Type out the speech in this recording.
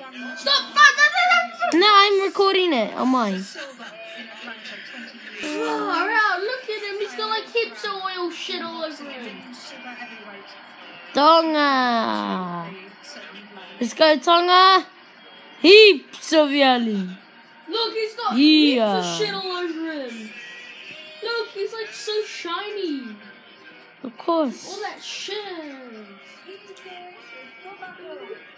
Stop! No, I'm recording it on mine. Far out, look at him, he's got like heaps of oil shit all over him. Tonga! Let's go, Tonga! Heaps of yelling. Look, he's got heaps of shit all over him. Look, he's like so shiny. Of course. All that shit.